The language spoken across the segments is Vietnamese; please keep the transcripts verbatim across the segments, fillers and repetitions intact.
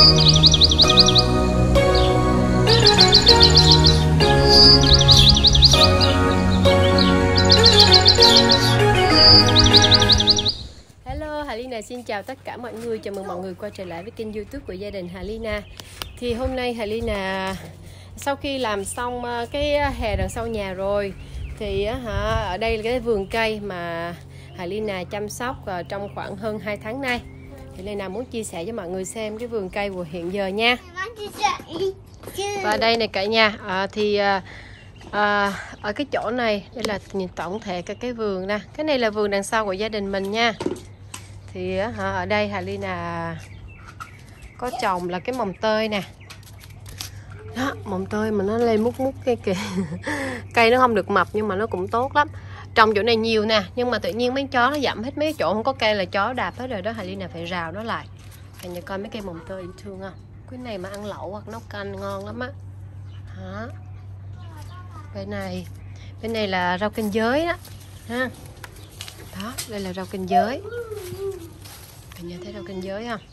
Xin chào tất cả mọi người, chào mừng mọi người quay trở lại với kênh YouTube của gia đình Hà Lina. Thì hôm nay Hà Lina sau khi làm xong cái hè đằng sau nhà rồi thì hả, ở đây là cái vườn cây mà Hà Lina chăm sóc trong khoảng hơn hai tháng nay. Thì Lina muốn chia sẻ với mọi người xem cái vườn cây của hiện giờ nha. Và đây này cả nhà, à, thì à, à, ở cái chỗ này đây là nhìn tổng thể cả cái vườn nè. Cái này là vườn đằng sau của gia đình mình nha. Thì hả, ở đây Hà Lina có trồng là cái mồng tơi nè. Đó, mồng tơi mà nó lên mút mút cái kìa. Cây nó không được mập nhưng mà nó cũng tốt lắm. Trồng chỗ này nhiều nè, nhưng mà tự nhiên mấy chó nó dặm hết mấy cái chỗ không có cây là chó đạp hết rồi đó. Hà Lina phải rào nó lại. Cả nhà coi mấy cây mồng tơi dễ thương không? Cái này mà ăn lẩu hoặc nấu canh ngon lắm á. Đó. Bên này, bên này là rau kinh giới đó. Ha. Đó, đây là rau kinh giới. Cả nhà thấy rau kinh giới không?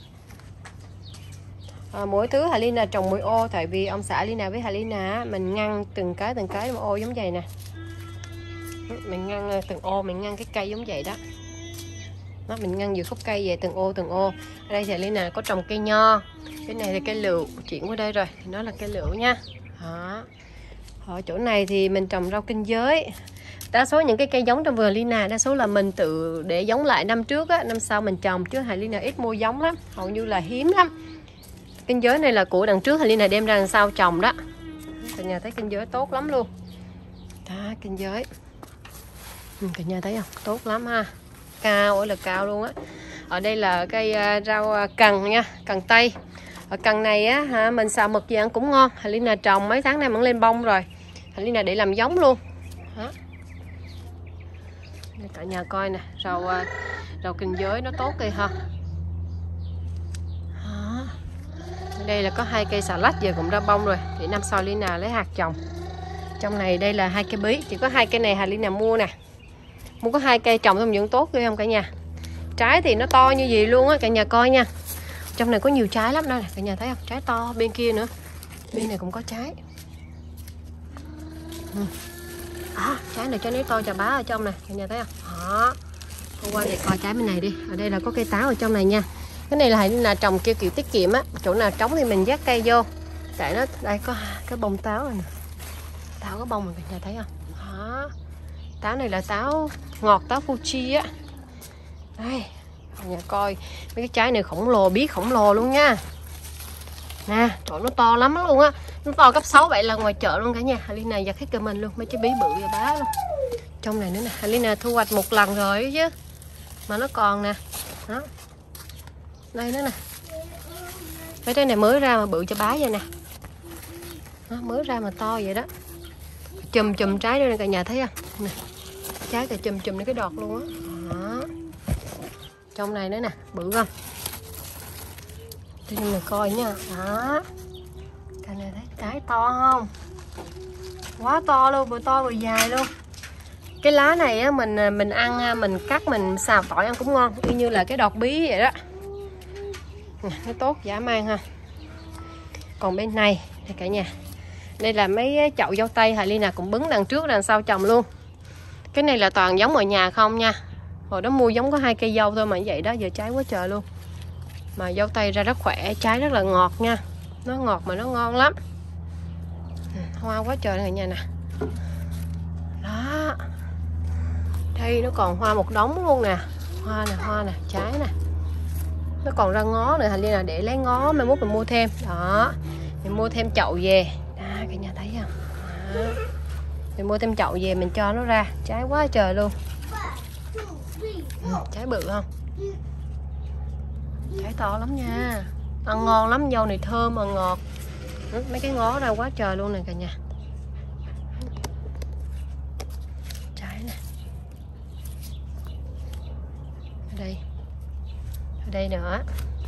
À, mỗi thứ Hà Lina trồng mỗi ô, tại vì ông xã Lina với Hà Lina mình ngăn từng cái từng cái một ô giống vậy nè. Mình ngăn từng ô, mình ngăn cái cây giống vậy đó. Đó, mình ngăn giữa khúc cây về từng ô từng ô. Ở đây thì Hà Lina có trồng cây nho. Cái này là cây lựu, chuyển qua đây rồi thì nó là cây lựu nha. Đó. Ở chỗ này thì mình trồng rau kinh giới. Đa số những cái cây giống trong vườn Lina đa số là mình tự để giống lại năm trước á, năm sau mình trồng, chứ Hà Lina ít mua giống lắm, hầu như là hiếm lắm. Kinh giới này là của đằng trước Hà Lina đem ra đằng sau trồng đó. Cả nhà thấy kinh giới tốt lắm luôn. Đó, kinh giới. Cả nhà thấy không? Tốt lắm ha. Cao ơi là cao luôn á. Ở đây là cây rau cần nha, cần tây. Ở cần này á mình xào mực gì ăn cũng ngon. Hà Lina trồng mấy tháng nay vẫn lên bông rồi. Hà Lina để làm giống luôn. Đó. Để cả nhà coi nè, rau rau kinh giới nó tốt kìa ha. Đó. Đây là có hai cây xà lách giờ cũng ra bông rồi, thì năm sau Lina lấy hạt trồng. Trong này đây là hai cây bí, chỉ có hai cây này Hà Lina mua nè. Mua có hai cây trồng không dưỡng tốt ghê không cả nhà. Trái thì nó to như gì luôn á, cả nhà coi nha. Trong này có nhiều trái lắm đây nè, cả nhà thấy không? Trái to, bên kia nữa. Bên này cũng có trái. Ừ. À, trái này trái nấy to chà bá ở trong này, cả nhà thấy không? Đó. Hôm qua để coi trái bên này đi. Ở đây là có cây táo ở trong này nha. Cái này là là trồng kêu kiểu tiết kiệm á, chỗ nào trống thì mình dắt cây vô. Tại nó đây có cái bông táo này nè. Táo có bông rồi cả nhà thấy không? Đó. Táo này là táo ngọt, táo Fuji á. Đây, cả nhà coi mấy cái trái này khổng lồ, bí khổng lồ luôn nha. Nè, chỗ nó to lắm luôn á. Nó to cấp sáu vậy là ngoài chợ luôn cả nhà. Hà Lina giặt hết cơ mình luôn, mấy trái bí bự và bá luôn. Trong này nữa nè, Hà Lina thu hoạch một lần rồi chứ. Mà nó còn nè. Đó. Đây nữa nè. Mấy trái này mới ra mà bự cho bá vậy nè. Đó, mới ra mà to vậy đó. Chùm chùm trái đây nè cả nhà thấy không? Nè. Trái cả chùm chùm lên cái đọt luôn á. Đó. Trong này nữa nè, bự không? Cho nên là coi nha. Đó. Cái này thấy trái to không? Quá to luôn, vừa to vừa dài luôn. Cái lá này á mình mình ăn, mình cắt mình xào tỏi ăn cũng ngon, y như là cái đọt bí vậy đó. Nó tốt dã man ha. Còn bên này đây cả nhà. Đây là mấy chậu dâu tây Hà Lina cũng bứng đằng trước đằng sau trồng luôn. Cái này là toàn giống ở nhà không nha. Hồi đó mua giống có hai cây dâu thôi mà vậy đó, giờ trái quá trời luôn. Mà dâu tây ra rất khỏe, trái rất là ngọt nha. Nó ngọt mà nó ngon lắm. Hoa quá trời này nha nè. Đó. Đây nó còn hoa một đống luôn nè. Hoa nè, hoa nè, trái nè. Nó còn ra ngó nữa, Hà Lina để lấy ngó mai mốt mình mua thêm. Đó. Mình mua thêm chậu về. Đó, cả nhà thấy không? Đó. Mình mua thêm chậu về mình cho nó ra. Trái quá trời luôn. Ừ, trái bự không? Trái to lắm nha. Ăn ngon lắm, dâu này thơm mà ngọt. Mấy cái ngó ra quá trời luôn nè cả nhà. Trái nè. Ở đây. Ở đây nữa.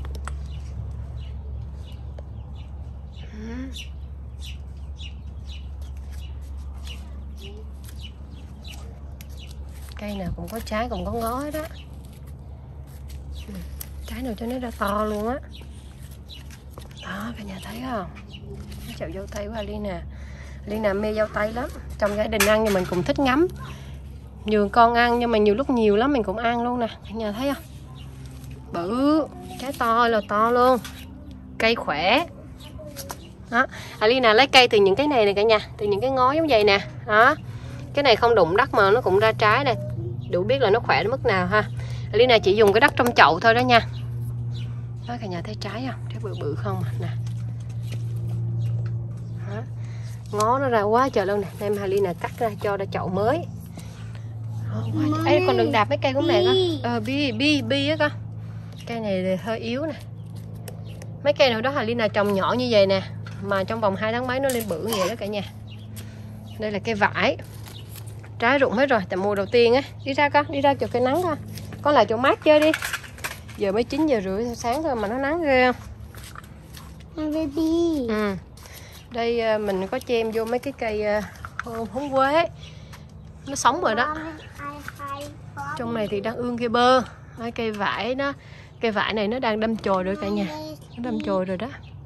Cây nào cũng có trái, cũng có ngó hết đó. Trái nào cho nó ra to luôn á. Đó, cả nhà thấy không? Cái chậu dâu tây của Alina. Alina mê dâu tây lắm. Trong gia đình ăn thì mình cũng thích ngắm. Nhường con ăn nhưng mà nhiều lúc nhiều lắm mình cũng ăn luôn nè. Cả nhà thấy không? Bự, trái to là to luôn. Cây khỏe. Đó, Alina lấy cây từ những cái này nè cả nhà, từ những cái ngó giống vậy nè. Đó. Cái này không đụng đất mà nó cũng ra trái này. Đủ biết là nó khỏe đến mức nào ha. Alina chỉ dùng cái đất trong chậu thôi đó nha. Đó, cả nhà thấy trái không? Trái bự bự không nè. Đó. Ngó nó ra quá trời luôn nè. Em Alina cắt ra cho ra chậu mới. Ê, còn đừng đạp mấy cây của mẹ con. Ờ, bi, bi, bi á con. Cây này hơi yếu nè. Mấy cây nào đó Alina trồng nhỏ như vậy nè, mà trong vòng hai tháng mấy nó lên bự như vậy đó cả nhà. Đây là cây vải. Trái rụng hết rồi, tại mùa đầu tiên á. Đi ra con, đi ra chỗ cây nắng con. Con lại chỗ mát chơi đi. Giờ mới chín giờ rưỡi sáng thôi mà nó nắng ghê không? Baby. Ừ. Đây mình có chêm vô mấy cái cây húng quế. Nó sống rồi đó. Trong này thì đang ương cây bơ. Mấy cây vải nó, cây vải này nó đang đâm chồi rồi cả nhà. Nó đâm chồi rồi đó.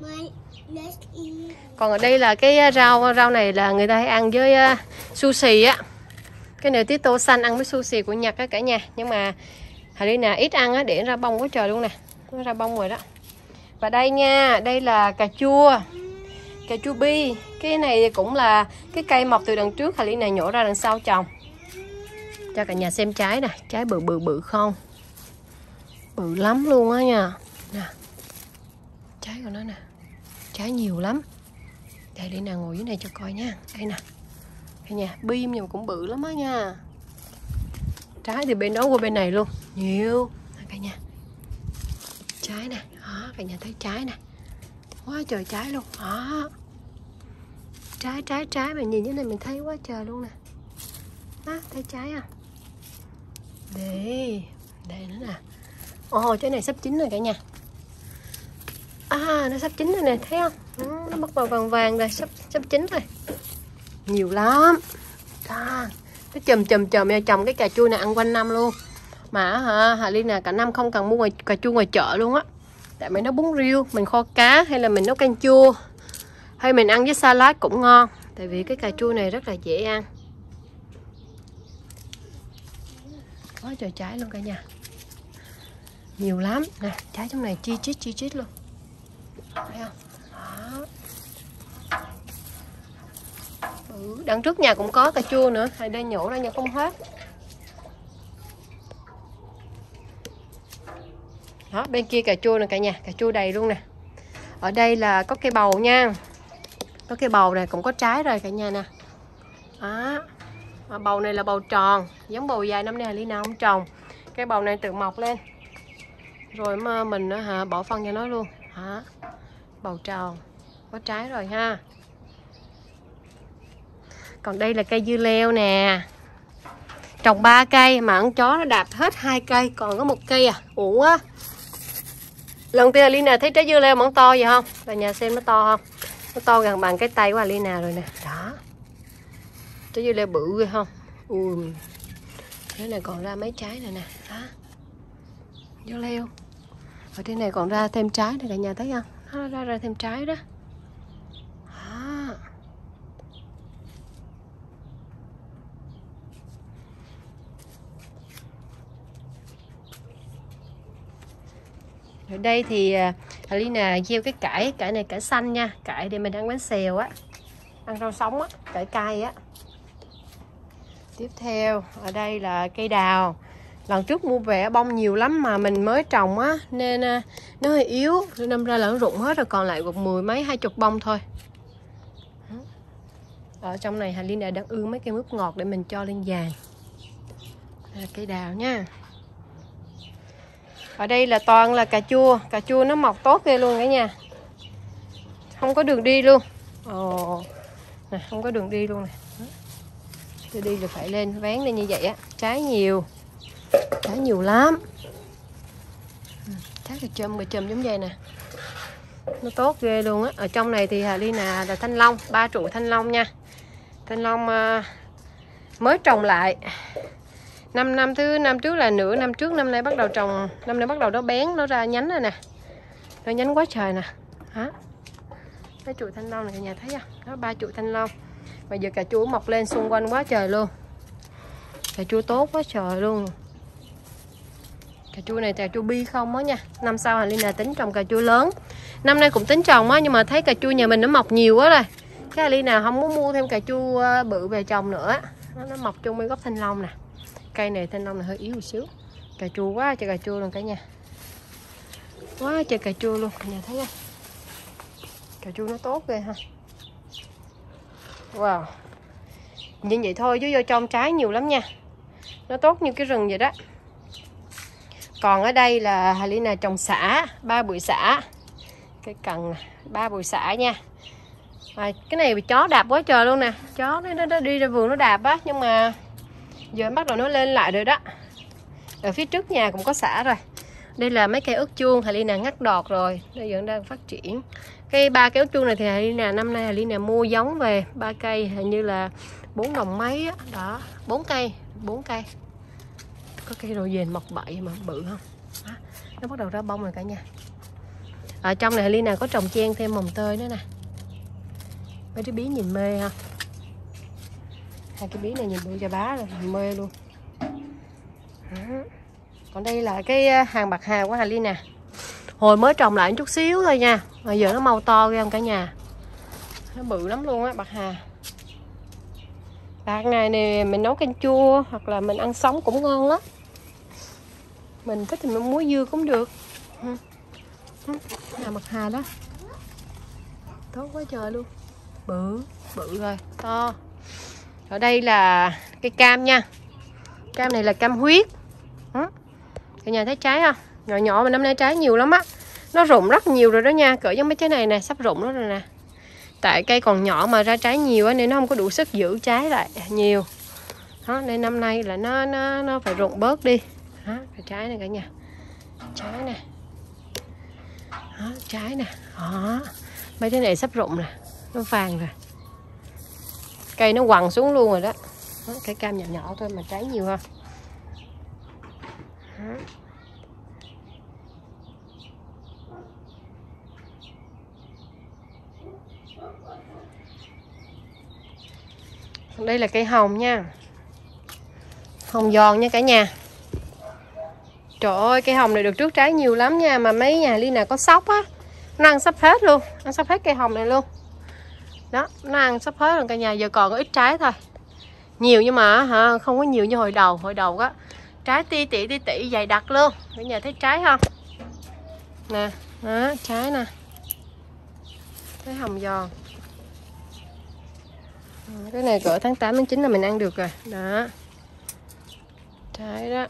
Còn ở đây là cái rau rau này là người ta hay ăn với uh, sushi á. Cái này tí tô xanh ăn với sushi của Nhật á cả nhà. Nhưng mà Alina ít ăn á, để ra bông quá trời luôn nè. Nó ra bông rồi đó. Và đây nha, đây là cà chua. Cà chua bi. Cái này cũng là cái cây mọc từ đằng trước, Alina nhổ ra đằng sau trồng. Cho cả nhà xem trái nè, trái bự bự bự không? Bự lắm luôn á nha. Nè. Trái của nó nè. Trái nhiều lắm. Đây để nào ngồi dưới này cho coi nha. Đây nè. Đây nha, bim nhưng mà cũng bự lắm á nha. Trái thì bên đó qua bên này luôn. Nhiều. Nè cả nhà. Trái nè. Đó, cả nhà thấy trái nè. Quá trời trái luôn. Đó. Trái trái trái mà nhìn như này mình thấy quá trời luôn nè. Đó, thấy trái à. Đây. Đây nữa nè. Ồ, trái này sắp chín rồi cả nhà. À, nó sắp chín rồi nè, thấy không? Ừ, nó bắt vào vàng vàng rồi, sắp sắp chín rồi. Nhiều lắm. À, nó chùm chùm chùm ra trồng cái cà chua này ăn quanh năm luôn. Mà hả, Alina cả năm không cần mua ngoài, cà chua ngoài chợ luôn á. Tại mình nấu bún riêu, mình kho cá hay là mình nấu canh chua, hay mình ăn với salad cũng ngon. Tại vì cái cà chua này rất là dễ ăn. Quá trời trái luôn cả nhà. Nhiều lắm nè, trái trong này chi chít chi chít luôn. Thấy không? Đó. Ừ, đằng trước nhà cũng có cà chua nữa, hay đây nhổ ra nhà không hết. Đó, bên kia cà chua nè cả nhà, cà chua đầy luôn nè. Ở đây là có cây bầu nha. Có cây bầu này cũng có trái rồi cả nhà nè. Đó. À, bầu này là bầu tròn, giống bầu dài năm nay Alina không trồng. Cây bầu này tự mọc lên. Rồi mà mình hả, bỏ phân cho nó luôn. Hả? Bầu tròn, có trái rồi ha. Còn đây là cây dưa leo nè. Trồng ba cây mà con chó nó đạp hết hai cây, còn có một cây à. Uổng quá. Lần tiên Alina thấy trái dưa leo mỏng to vậy không? Cả nhà xem nó to không? Nó to gần bằng cái tay của Alina rồi nè. Đó. Trái dưa leo bự ghê không? Ui. Cái này còn ra mấy trái này nè. Đó. Dưa leo. Ở trên này còn ra thêm trái này cả nhà thấy không? Nó ra ra thêm trái đó. Đó. Ở đây thì Alina gieo cái cải, cải này cải xanh nha, cải để mình ăn bánh xèo á, ăn rau sống á, cải cay á. Tiếp theo ở đây là cây đào. Lần trước mua về bông nhiều lắm mà mình mới trồng á nên nó hơi yếu, nên đâm ra là nó rụng hết rồi, còn lại một mười mấy hai chục bông thôi. Ở trong này Alina đang ương mấy cây mướp ngọt để mình cho lên vàng. Đây là cây đào nha. Ở đây là toàn là cà chua, cà chua nó mọc tốt ghê luôn cả nhà. Không có đường đi luôn. Ồ, nè, không có đường đi luôn nè. Tôi đi là phải lên vén lên như vậy á, trái nhiều. Trái nhiều lắm. Trái cà chum, cà chum giống vậy nè. Nó tốt ghê luôn á. Ở trong này thì Alina là thanh long, ba trụ thanh long nha. Thanh long uh, mới trồng lại. Năm năm thứ năm trước là nửa năm trước, năm nay bắt đầu trồng, năm nay bắt đầu nó bén, nó ra nhánh rồi nè. Nó nhánh quá trời nè. Đó. Mấy chuỗi thanh long này cả nhà thấy không? Đó, ba chuỗi thanh long. Mà giờ cà chua mọc lên xung quanh quá trời luôn. Cà chua tốt quá trời luôn. Cà chua này cà chua bi không á nha. Năm sau Alina tính trồng cà chua lớn. Năm nay cũng tính trồng á, nhưng mà thấy cà chua nhà mình nó mọc nhiều quá rồi. Cái Alina không muốn mua thêm cà chua bự về trồng nữa. Nó, nó mọc chung với gốc thanh long nè. Cây này thanh long này hơi yếu một xíu. Cà chua quá trời cà chua luôn cả nhà. Quá trời cà chua luôn, cả nhà thấy không? Cà chua nó tốt ghê ha. Wow. Như vậy thôi chứ vô trong trái nhiều lắm nha. Nó tốt như cái rừng vậy đó. Còn ở đây là Alina trồng sả, ba bụi sả. Cái cần ba bụi sả nha. À, cái này bị chó đạp quá trời luôn nè. Chó nó, nó, nó đi ra vườn nó đạp á. Nhưng mà giờ bắt đầu nó lên lại rồi đó. Ở phía trước nhà cũng có sả rồi. Đây là mấy cây ớt chuông Alina ngắt đọt rồi. Bây giờ đang phát triển. Cây ba cây ớt chuông này thì Alina năm nay Alina mua giống về ba cây, hình như là bốn đồng mấy á. Đó, bốn cây, bốn cây. Có cây đồ dền mọc bậy mà bự không? Đó, nó bắt đầu ra bông rồi cả nhà. Ở trong này Alina có trồng chen thêm mồng tơi nữa nè. Mấy cái bí nhìn mê ha. Hai cái bí này nhìn bự cho bá rồi, nhìn mê luôn. Đó. Còn đây là cái hàng bạc hà của Alina. Hồi mới trồng lại một chút xíu thôi nha, mà giờ nó mau to ghê không cả nhà. Nó bự lắm luôn á, bạc hà. Bạc này nè mình nấu canh chua hoặc là mình ăn sống cũng ngon lắm. Mình thích thì mình muối dưa cũng được. Là bạc hà đó. Tốt quá trời luôn. Bự, bự rồi, to. Ở đây là cây cam nha. Cam này là cam huyết. Cả nhà thấy trái không? Nhỏ nhỏ mà năm nay trái nhiều lắm á. Nó rụng rất nhiều rồi đó nha. Cỡ giống mấy trái này nè, sắp rụng đó rồi nè. Tại cây còn nhỏ mà ra trái nhiều á, nên nó không có đủ sức giữ trái lại nhiều. Đó, nên năm nay là nó nó nó phải rụng bớt đi. Đó, cái trái này cả nhà. Trái nè. Đó, trái nè. Đó. Mấy trái này sắp rụng nè. Nó vàng rồi. Cây nó quằn xuống luôn rồi đó. Đó, cái cam nhỏ nhỏ thôi mà trái nhiều ha. Đó. Đây là cây hồng nha. Hồng giòn nha cả nhà. Trời ơi, cây hồng này được trước trái nhiều lắm nha. Mà mấy nhà Alina có sóc á, nó ăn sắp hết luôn. Ăn sắp hết cây hồng này luôn. Đó, nó ăn sắp hết rồi cả nhà. Giờ còn có ít trái thôi. Nhiều nhưng mà hả, không có nhiều như hồi đầu. Hồi đầu á, trái ti tỉ ti tỉ dày đặc luôn. Cả nhà thấy trái không? Nè, đó, trái nè. Thấy hồng giòn. Cái này cỡ tháng tám tháng chín là mình ăn được rồi. Đó. Trái đó.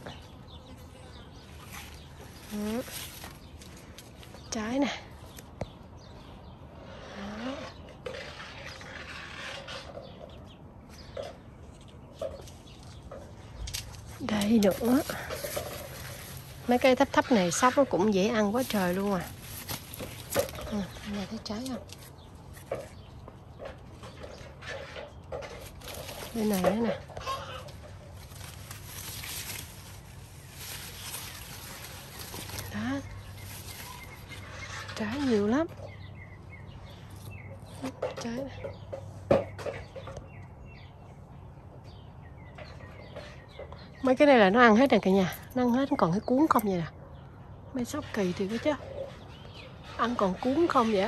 Đó. Trái nè. Đó. Đây nữa. Mấy cây thấp thấp này sóc nó cũng dễ ăn quá trời luôn à. Ừ, này thấy trái không? Bên này nữa nè. Đó. Trái nhiều lắm. Trái này. Mấy cái này là nó ăn hết rồi cả nhà. Nó ăn hết, còn cái cuốn không vậy nè. Mấy sóc kỳ thì cái chứ. Ăn còn cuốn không vậy á.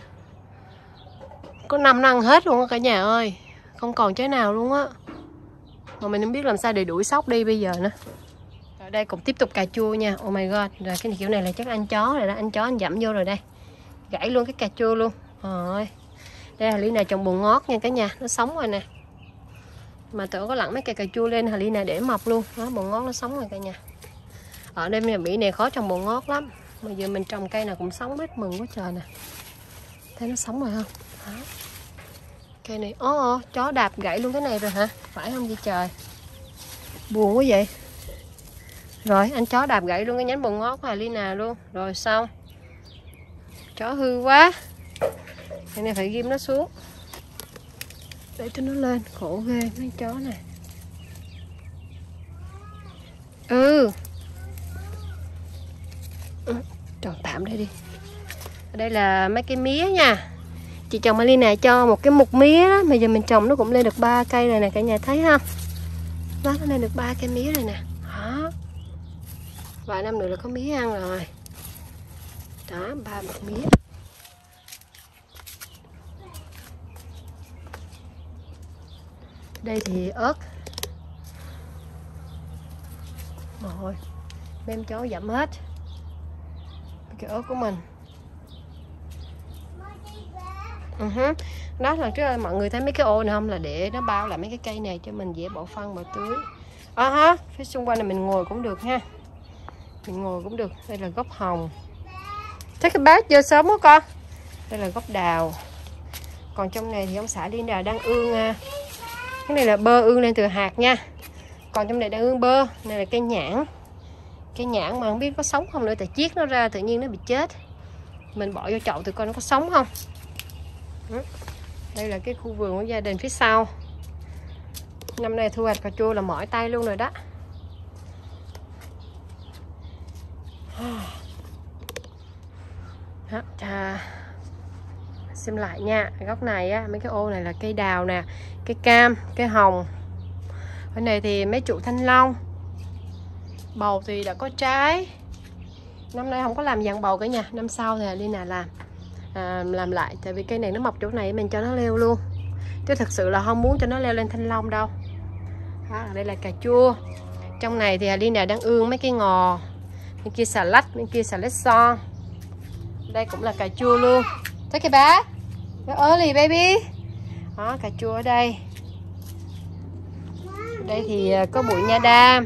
Có năm nó ăn hết luôn á cả nhà ơi. Không còn trái nào luôn á. Mà mình không biết làm sao để đuổi sóc đi bây giờ nữa. Ở đây cũng tiếp tục cà chua nha. Oh my god. Rồi cái kiểu này là chắc ăn chó rồi đó. Ăn chó anh dẫm vô rồi đây. Gãy luôn cái cà chua luôn. Rồi. Đây là Alina trồng bồ ngót nha cả nhà. Nó sống rồi nè. Mà tự có lặn mấy cây cà chua lên Alina để mọc luôn. Đó, bồ ngót nó sống rồi cả nhà. Ở đây nhà Mỹ này khó trồng bồ ngót lắm. Mà giờ mình trồng cây nào cũng sống hết, mừng quá trời nè. Thấy nó sống rồi không? Đó. Cây này, ồ, ồ, chó đạp gãy luôn cái này rồi hả? Phải không vậy trời? Buồn quá vậy. Rồi, anh chó đạp gãy luôn cái nhánh bồ ngót của Alina luôn. Rồi xong. Chó hư quá. Cái này phải ghim nó xuống. Để cho nó lên, khổ ghê mấy chó này. Ừ. ừ. Trồng tạm đây đi. Ở đây là mấy cái mía nha. Chị chồng Alina cho một cái mục mía đó, bây giờ mình trồng nó cũng lên được ba cây rồi nè cả nhà thấy không? Đó, nó lên được ba cây mía rồi nè. Đó. Vài năm nữa là có mía ăn rồi. Đó, ba bọc mía. Đây thì ớt. Rồi, mấy em cháu dặm hết cái ớt của mình. Uh-huh. Đó, lần trước mọi người thấy mấy cái ô này không, là để nó bao lại mấy cái cây này cho mình dễ bỏ phân bỏ tưới. À ha, phía xung quanh này mình ngồi cũng được ha. Mình ngồi cũng được. Đây là gốc hồng. Thấy cái bát giờ sớm quá con. Đây là gốc đào. Còn trong này thì ông xã Liên Đào đang ương. Cái này là bơ ương lên từ hạt nha. Còn trong này đang ương bơ. Này là cây nhãn. Cây nhãn mà không biết có sống không nữa, tại chiết nó ra tự nhiên nó bị chết. Mình bỏ vô chậu thì coi nó có sống không. Đây là cái khu vườn của gia đình phía sau. Năm nay thu hoạch cà chua là mỏi tay luôn rồi đó. Đó, à, xem lại nha. Góc này á, mấy cái ô này là cây đào nè, cây cam, cây hồng. Bên này thì mấy trụ thanh long. Bầu thì đã có trái. Năm nay không có làm dàn bầu cả nhà, năm sau thì Lina làm à, làm lại, tại vì cây này nó mọc chỗ này mình cho nó leo luôn, chứ thật sự là không muốn cho nó leo lên thanh long đâu. Đó, đây là cà chua. Trong này thì Lina đang ương mấy cái ngò. Bên kia xà lách, bên kia xà lách son. Đây cũng là cà chua luôn. Thấy cái bá early baby. Đó, cà chua ở đây. Đây thì có bụi nha đam.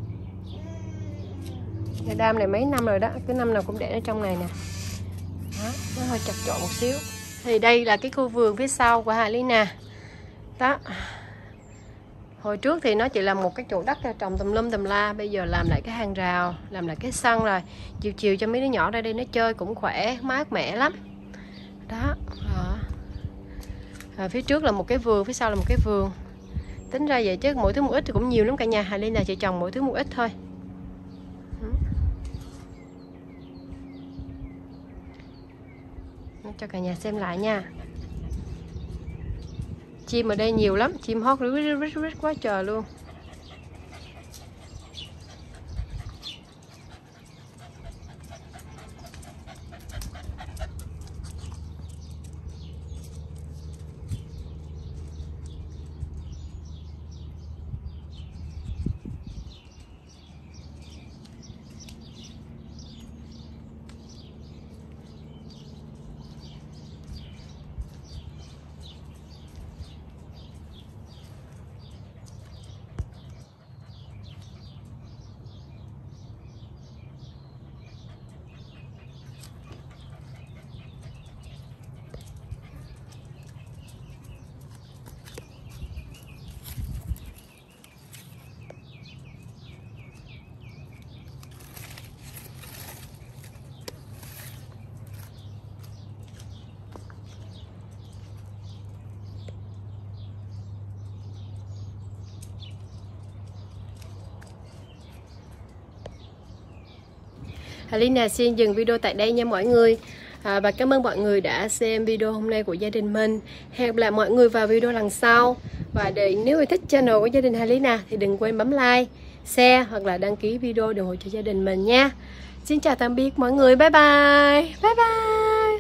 Nha đam này mấy năm rồi đó, cứ năm nào cũng để ở trong này nè. Đó, nó hơi chặt chội một xíu. Thì đây là cái khu vườn phía sau của Lina. Đó. Hồi trước thì nó chỉ là một cái chỗ đất trồng tùm lum tùm la, bây giờ làm lại cái hàng rào, làm lại cái sân rồi. Chiều chiều cho mấy đứa nhỏ ra đây nó chơi cũng khỏe, mát mẻ lắm. Đó. Đó. À, phía trước là một cái vườn, phía sau là một cái vườn. Tính ra vậy chứ mỗi thứ một ít thì cũng nhiều lắm cả nhà. Lina chỉ trồng mỗi thứ một ít thôi. Cho cả nhà xem lại nha. Chim ở đây nhiều lắm, chim hót rít rít rít quá trời luôn. Lina xin dừng video tại đây nha mọi người. à, Và cảm ơn mọi người đã xem video hôm nay của gia đình mình. Hẹn gặp lại mọi người vào video lần sau. Và để nếu yêu thích channel của gia đình Lina thì đừng quên bấm like, share hoặc là đăng ký video để ủng hộ cho gia đình mình nha. Xin chào tạm biệt mọi người. Bye bye. Bye bye.